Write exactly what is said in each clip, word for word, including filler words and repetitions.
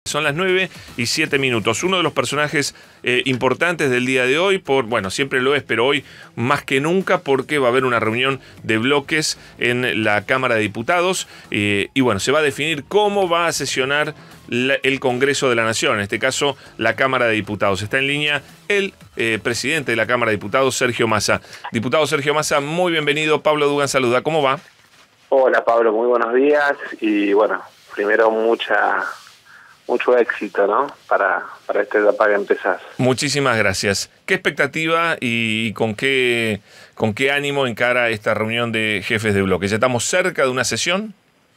Son las nueve y siete minutos. Uno de los personajes eh, importantes del día de hoy, por bueno, siempre lo es, pero hoy más que nunca, porque va a haber una reunión de bloques en la Cámara de Diputados eh, y bueno, se va a definir cómo va a sesionar la, el Congreso de la Nación, en este caso la Cámara de Diputados. Está en línea el eh, presidente de la Cámara de Diputados, Sergio Massa. Diputado Sergio Massa, muy bienvenido. Pablo Dugan saluda. ¿Cómo va? Hola Pablo, muy buenos días y bueno, primero mucha... mucho éxito, ¿no? Para, para esta etapa que empezás. Muchísimas gracias. ¿Qué expectativa y con qué, con qué ánimo encara esta reunión de jefes de bloque? ¿Ya estamos cerca de una sesión?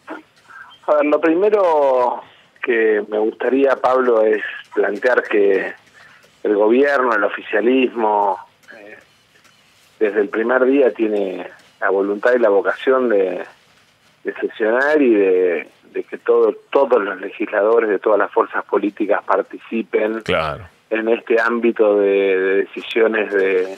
A ver, lo primero que me gustaría, Pablo, es plantear que el gobierno, el oficialismo, eh, desde el primer día tiene la voluntad y la vocación de, de sesionar y de... de que todo, todos los legisladores de todas las fuerzas políticas participen claro. en este ámbito de, de decisiones de,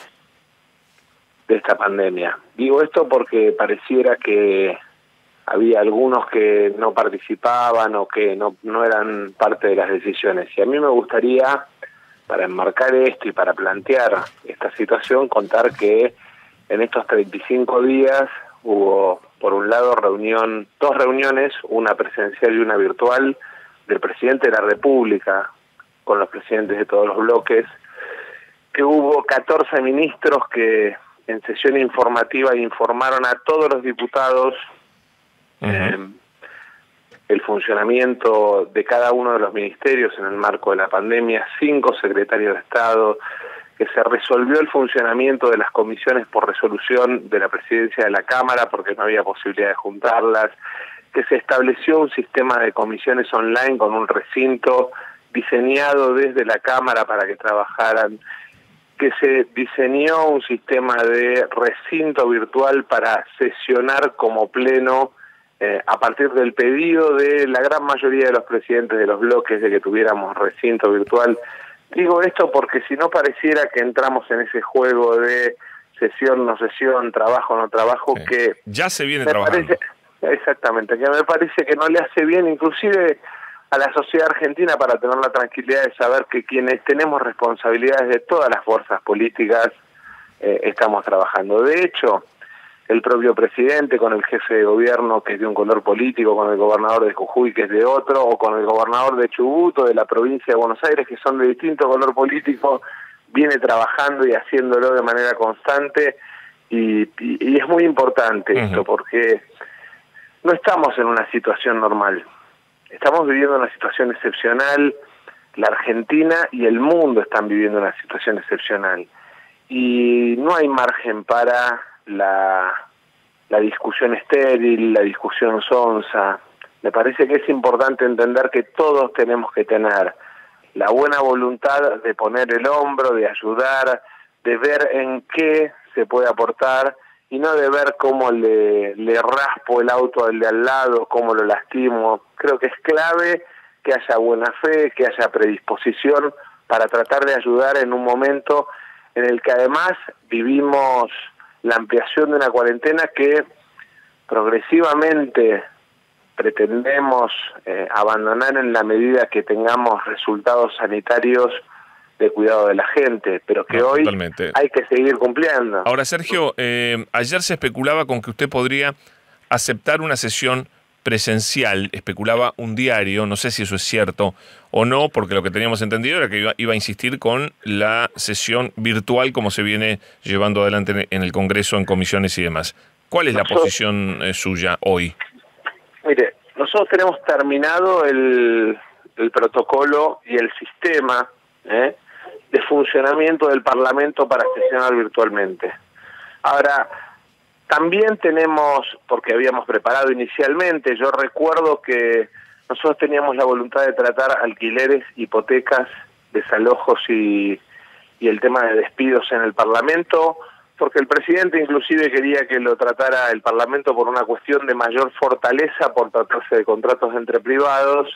de esta pandemia. Digo esto porque pareciera que había algunos que no participaban o que no, no eran parte de las decisiones. Y a mí me gustaría, para enmarcar esto y para plantear esta situación, contar que en estos treinta y cinco días hubo, por un lado, reunión, dos reuniones, una presencial y una virtual, del presidente de la República con los presidentes de todos los bloques, que hubo catorce ministros que en sesión informativa informaron a todos los diputados uh-huh. eh, el funcionamiento de cada uno de los ministerios en el marco de la pandemia, cinco secretarios de Estado, que se resolvió el funcionamiento de las comisiones por resolución de la presidencia de la Cámara porque no había posibilidad de juntarlas, que se estableció un sistema de comisiones online con un recinto diseñado desde la Cámara para que trabajaran, que se diseñó un sistema de recinto virtual para sesionar como pleno eh, a partir del pedido de la gran mayoría de los presidentes de los bloques de que tuviéramos recinto virtual. Digo esto porque si no pareciera que entramos en ese juego de sesión, no sesión, trabajo, no trabajo, sí. que... Ya se viene trabajando. Parece, exactamente, que me parece que no le hace bien inclusive a la sociedad argentina para tener la tranquilidad de saber que quienes tenemos responsabilidades de todas las fuerzas políticas eh, estamos trabajando. De hecho, el propio presidente con el jefe de gobierno que es de un color político, con el gobernador de Jujuy que es de otro, o con el gobernador de Chubut o de la provincia de Buenos Aires que son de distinto color político, viene trabajando y haciéndolo de manera constante y, y, y es muy importante uh-huh. esto porque no estamos en una situación normal, estamos viviendo una situación excepcional, la Argentina y el mundo están viviendo una situación excepcional y no hay margen para la, la discusión estéril, la discusión sonsa. Me parece que es importante entender que todos tenemos que tener la buena voluntad de poner el hombro, de ayudar, de ver en qué se puede aportar y no de ver cómo le, le raspo el auto al de al lado, cómo lo lastimo. Creo que es clave que haya buena fe, que haya predisposición para tratar de ayudar en un momento en el que además vivimos la ampliación de una cuarentena que progresivamente pretendemos eh, abandonar en la medida que tengamos resultados sanitarios de cuidado de la gente, pero que no, hoy totalmente. Hay que seguir cumpliendo. Ahora, Sergio, eh, ayer se especulaba con que usted podría aceptar una sesión presencial, especulaba un diario, no sé si eso es cierto o no, porque lo que teníamos entendido era que iba, iba a insistir con la sesión virtual como se viene llevando adelante en el Congreso, en comisiones y demás. ¿Cuál es nosotros, la posición eh, suya hoy? Mire, nosotros tenemos terminado el, el protocolo y el sistema ¿eh? de funcionamiento del Parlamento para sesionar virtualmente. Ahora, también tenemos, porque habíamos preparado inicialmente, yo recuerdo que nosotros teníamos la voluntad de tratar alquileres, hipotecas, desalojos y, y el tema de despidos en el Parlamento, porque el presidente inclusive quería que lo tratara el Parlamento por una cuestión de mayor fortaleza, por tratarse de contratos entre privados,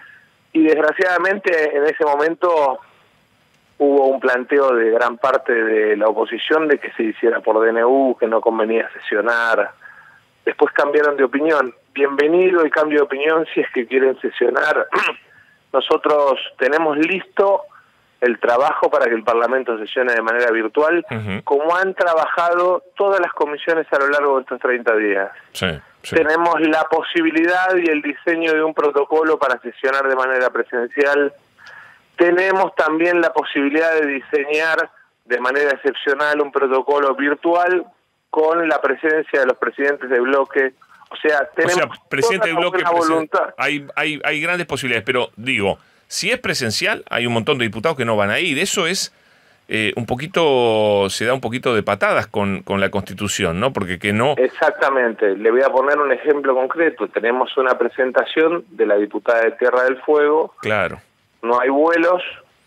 y desgraciadamente en ese momento hubo un planteo de gran parte de la oposición de que se hiciera por D N U, que no convenía sesionar. Después cambiaron de opinión. Bienvenido el cambio de opinión si es que quieren sesionar nosotros tenemos listo el trabajo para que el Parlamento sesione de manera virtual, uh-huh. como han trabajado todas las comisiones a lo largo de estos treinta días. Sí, sí. Tenemos la posibilidad y el diseño de un protocolo para sesionar de manera presencial. Tenemos también la posibilidad de diseñar de manera excepcional un protocolo virtual con la presencia de los presidentes de bloque. O sea, tenemos o sea, presidente de bloque, voluntad. Hay, hay, hay grandes posibilidades, pero digo, si es presencial, hay un montón de diputados que no van a ir. Eso es eh, un poquito, se da un poquito de patadas con, con la Constitución, ¿no? Porque que no... Exactamente. Le voy a poner un ejemplo concreto. Tenemos una presentación de la diputada de Tierra del Fuego. Claro. No hay vuelos,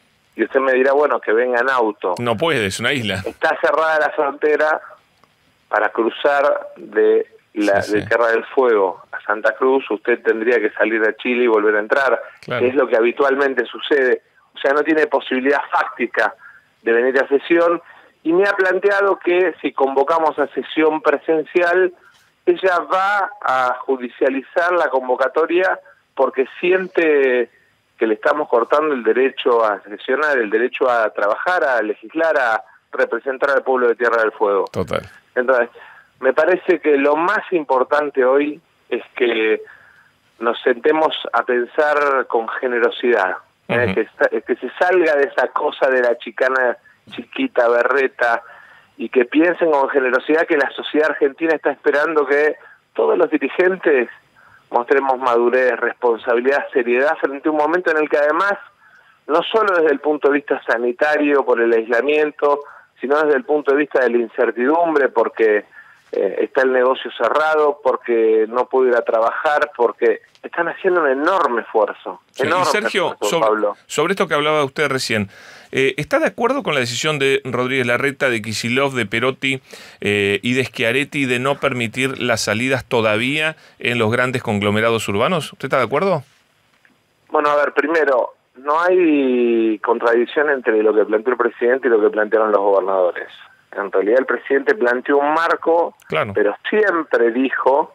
y usted me dirá, bueno, que venga en auto. No puede, es una isla. Está cerrada la frontera para cruzar de la sí, sí. de Tierra del Fuego a Santa Cruz. Usted tendría que salir de Chile y volver a entrar, claro. que es lo que habitualmente sucede. O sea, no tiene posibilidad fáctica de venir a sesión, y me ha planteado que si convocamos a sesión presencial, ella va a judicializar la convocatoria porque siente que le estamos cortando el derecho a sesionar, el derecho a trabajar, a legislar, a representar al pueblo de Tierra del Fuego. Total. Entonces, me parece que lo más importante hoy es que nos sentemos a pensar con generosidad, uh-huh. ¿eh? que, que se salga de esa cosa de la chicana chiquita, berreta, y que piensen con generosidad que la sociedad argentina está esperando que todos los dirigentes mostremos madurez, responsabilidad, seriedad frente a un momento en el que además, no solo desde el punto de vista sanitario por el aislamiento, sino desde el punto de vista de la incertidumbre, porque eh, está el negocio cerrado, porque no puedo ir a trabajar, porque están haciendo un enorme esfuerzo. Sí, enorme y Sergio, esfuerzo, sobre, Pablo. sobre esto que hablaba usted recién, eh, ¿está de acuerdo con la decisión de Rodríguez Larreta, de Kicillof, de Perotti eh, y de Schiaretti de no permitir las salidas todavía en los grandes conglomerados urbanos? ¿Usted está de acuerdo? Bueno, a ver, primero, no hay contradicción entre lo que planteó el presidente y lo que plantearon los gobernadores. En realidad el presidente planteó un marco, claro. pero siempre dijo,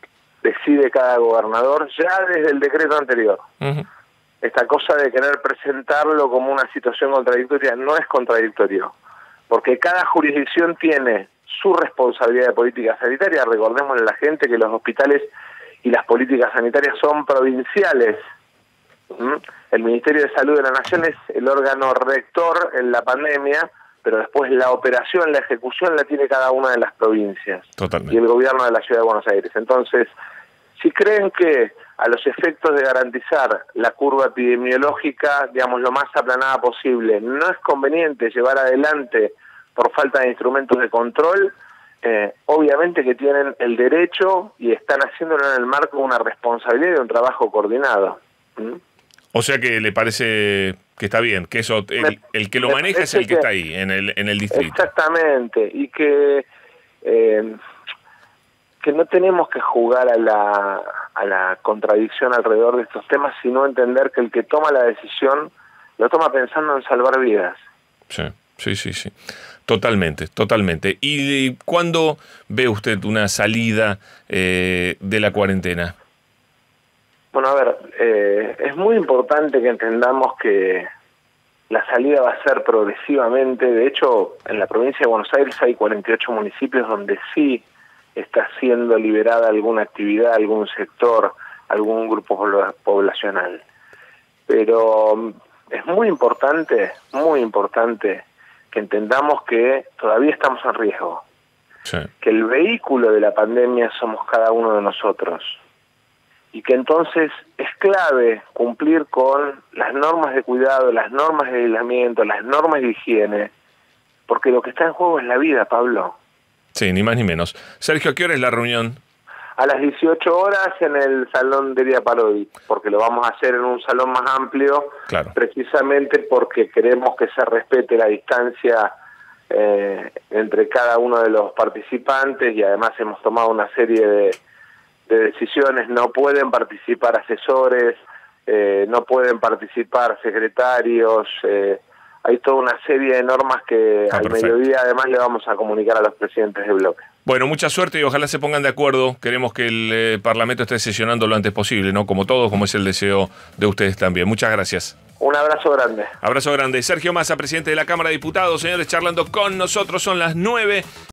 decide cada gobernador, ya desde el decreto anterior. Uh-huh. Esta cosa de querer presentarlo como una situación contradictoria no es contradictorio, porque cada jurisdicción tiene su responsabilidad de política sanitaria. Recordémosle a la gente que los hospitales y las políticas sanitarias son provinciales. ¿Mm? El Ministerio de Salud de la Nación es el órgano rector en la pandemia, pero después la operación, la ejecución la tiene cada una de las provincias. Totalmente. Y el gobierno de la Ciudad de Buenos Aires. Entonces, si creen que a los efectos de garantizar la curva epidemiológica, digamos, lo más aplanada posible, no es conveniente llevar adelante por falta de instrumentos de control, eh, obviamente que tienen el derecho y están haciéndolo en el marco de una responsabilidad y de un trabajo coordinado. ¿Mm? O sea que le parece que está bien, que eso el, el que lo maneja es el que, que está ahí, en el en el distrito. Exactamente, y que eh, que no tenemos que jugar a la a la contradicción alrededor de estos temas, sino entender que el que toma la decisión lo toma pensando en salvar vidas. Sí, sí, sí, sí. Totalmente, totalmente. ¿Y cuándo ve usted una salida eh, de la cuarentena? Bueno, a ver, eh, es muy importante que entendamos que la salida va a ser progresivamente. De hecho, en la provincia de Buenos Aires hay cuarenta y ocho municipios donde sí está siendo liberada alguna actividad, algún sector, algún grupo poblacional. Pero es muy importante, muy importante que entendamos que todavía estamos en riesgo. Sí. Que el vehículo de la pandemia somos cada uno de nosotros. Y que entonces es clave cumplir con las normas de cuidado, las normas de aislamiento, las normas de higiene, porque lo que está en juego es la vida, Pablo. Sí, ni más ni menos. Sergio, ¿a qué hora es la reunión? A las dieciocho horas en el Salón Delia Parodi, porque lo vamos a hacer en un salón más amplio, claro. precisamente porque queremos que se respete la distancia eh, entre cada uno de los participantes, y además hemos tomado una serie de de decisiones. No pueden participar asesores, eh, no pueden participar secretarios, eh, hay toda una serie de normas que ah, al perfecto. mediodía además le vamos a comunicar a los presidentes de bloque. Bueno, mucha suerte y ojalá se pongan de acuerdo. Queremos que el eh, Parlamento esté sesionando lo antes posible, ¿no? Como todos, como es el deseo de ustedes también. Muchas gracias. Un abrazo grande. Abrazo grande. Sergio Massa, presidente de la Cámara de Diputados. Señores, charlando con nosotros, son las nueve.